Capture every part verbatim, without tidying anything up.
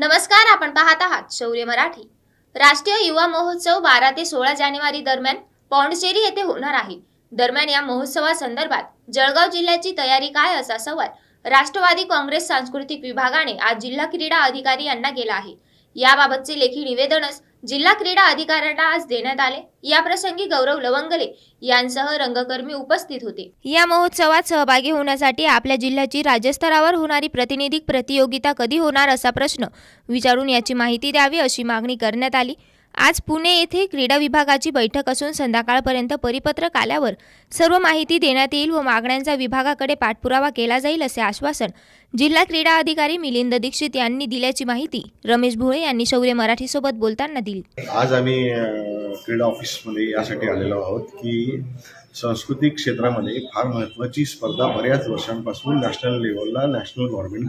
नमस्कार, आपण पाहत आहात शौर्य मराठी। राष्ट्रीय युवा महोत्सव बारा ते सोळा जानेवारी दरम्यान पौंडचेरी येथे होणार आहे। दरम्यान या महोत्सवासंदर्भात जळगाव जिल्ह्याची तयारी काय असा सवाल राष्ट्रवादी काँग्रेस सांस्कृतिक विभागाने आज जिल्हा क्रीडा अधिकारी यांना केला आहे। याबाबतचे लेखी निवेदनच जिल्हा क्रीडा अधिकाऱ्यांना आज देण्यात आले। या प्रसंगी गौरव लवंगले यांसह रंगकर्मी उपस्थित होते। या महोत्सवात सहभागी होण्यासाठी आपल्या जिल्ह्याची राज्यस्तरावर होणारी प्रातिनिधिक प्रतियोगिता कधी होणार असा प्रश्न विचारून याची माहिती द्यावी अशी मागणी करण्यात आली। आज पुणे येथे क्रीडा विभागाची बैठक असून संध्याकाळपर्यंत परिपत्रक आल्यावर सर्व माहिती देण्यात येईल व मागण्यांचा विभागाकडे पाठपुरावा केला जाईल असे आश्वासन जिल्हा क्रीडा अधिकारी मिलिंद दीक्षित यांनी दिल्याची माहिती रमेश भोळे यांनी शौर्य मराठी सोबत बोलताना दिली। आज आम्ही क्रीडा ऑफिस मध्ये यासाठी आलेलो आहोत की सांस्कृतिक क्षेत्रामध्ये फार महत्त्वाची स्पर्धा बऱ्याच वर्षांपासून नॅशनल लेवलला नॅशनल गव्हर्नमेंट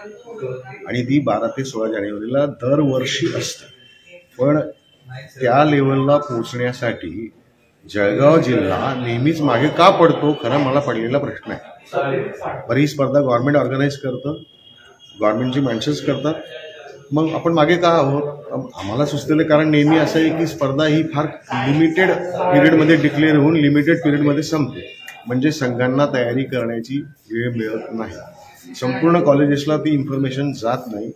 घेते आणि ती बारा ते सोळा जानेवारीला दरवर्षी असते। पण त्या लेवलला पोहोचण्यासाठी जळगाव जिल्हा नेहमीच मागे का पडतो, खरा मला पडलेला प्रश्न आहे। बरी स्पर्धा गव्हर्नमेंट ऑर्गनाईज करतं, गव्हर्नमेंटची माणसंच करतात, मग आपण मागे का आहोत? आम्हाला सुचलेलं कारण नेहमी असं आहे की स्पर्धा ही फार लिमिटेड पिरियडमध्ये डिक्लेअर होऊन लिमिटेड पिरियडमध्ये संपते, म्हणजे संघांना तयारी करण्याची वेळ मिळत नाही। संपूर्ण कॉलेजेसला ती इन्फॉर्मेशन जात नाही,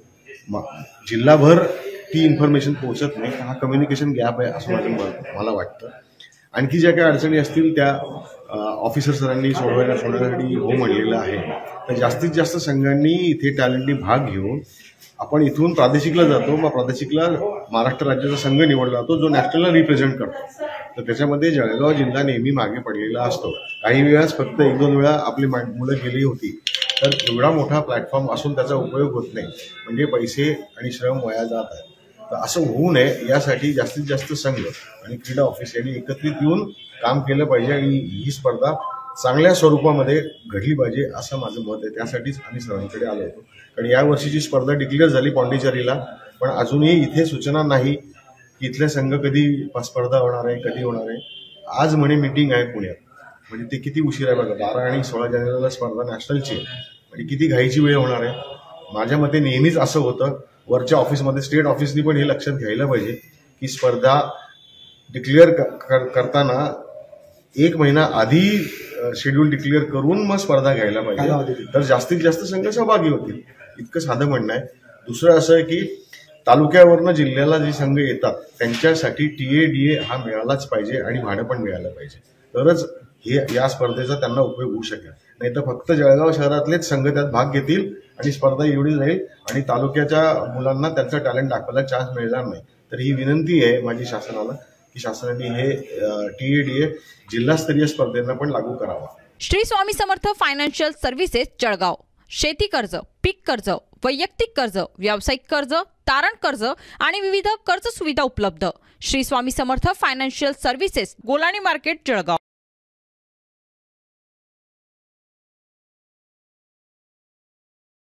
जिल्हाभर ती इन्फॉर्मेशन पोहोचत नाही। हा कम्युनिकेशन गॅप आहे असं माझं मला वाटतं। आणखी ज्या काही अडचणी असतील त्या ऑफिसर सरांनी सोडवायला सोडवण्यासाठी हो म्हणलेलं आहे। तर जास्तीत जास्त संघांनी इथे टॅलेंटनी भाग घेऊन आपण इथून प्रादेशिकला जातो, मग प्रादेशिकला महाराष्ट्र राज्याचा संघ निवडला जातो जो नॅशनलला रिप्रेझेंट करतो। तर त्याच्यामध्ये जळगाव जिल्हा नेहमी मागे पडलेला असतो। काही वेळास फक्त एक दोन वेळा आपली मुलं गेली होती, तर एवढा मोठा प्लॅटफॉर्म असून त्याचा उपयोग होत नाही, म्हणजे पैसे आणि श्रम वाया जात आहेत। तर असं होऊ नये यासाठी जास्तीत जास्त संघ आणि क्रीडा ऑफिस यांनी एकत्रित येऊन काम केलं पाहिजे आणि ही स्पर्धा चांगल्या स्वरूपामध्ये घडली पाहिजे असं माझं मत आहे। त्यासाठीच आम्ही सरांकडे आलो होतो, कारण या वर्षीची स्पर्धा डिक्लेअर झाली पॉंडिचेरीला, पण अजूनही इथे सूचना नाही की इथले संघ कधी स्पर्धा होणार आहे, कधी होणार आहे। आज म्हणे मीटिंग आहे पुण्यात, म्हणजे ते किती उशीर आहे बघा। बारा आणि सोळा जानेवारीला स्पर्धा नॅशनलची म्हणजे किती घाईची वेळ होणार आहे। माझ्या मते नेहमीच असं होतं, वरच्या ऑफिसमध्ये स्टेट ऑफिसनी पण हे लक्षात घ्यायला पाहिजे की स्पर्धा डिक्लेअर करताना एक महिना आधी शेड्यूल डिक्लेअर करून मग स्पर्धा घ्यायला पाहिजे, तर जास्तीत जास्त संघ सहभागी होतील। इतकं साधं म्हणणं आहे। दुसरं असं आहे की तालुक्यावरनं जिल्ह्याला जे संघ येतात त्यांच्यासाठी टी ए डी ए हा मिळालाच पाहिजे आणि भाडं पण मिळालं पाहिजे, तरच हे या स्पर्धेचा त्यांना उपयोग होऊ शकेल। नाही तर फक्त जळगाव शहरातलेच संघ त्यात भाग घेतील आणि स्पर्धा एवढी जाईल आणि तालुक्याच्या मुलांना त्यांचा टॅलेंट दाखवायला चान्स मिळणार नाही। तर ही विनंती आहे माझी शासनाला की शासनाने हे टी ए डी ए जिल्हास्तरीय स्पर्धेंना पण लागू करावा। श्री स्वामी समर्थ फायनान्शियल सर्व्हिसेस जळगाव शेती कर्ज, पीक कर्ज, वैयक्तिक कर्ज, व्यावसायिक कर्ज, तारण कर्ज आणि विविध कर्ज सुविधा उपलब्ध। Shri Swami Samarth financial services, Golani market, Jalgaon.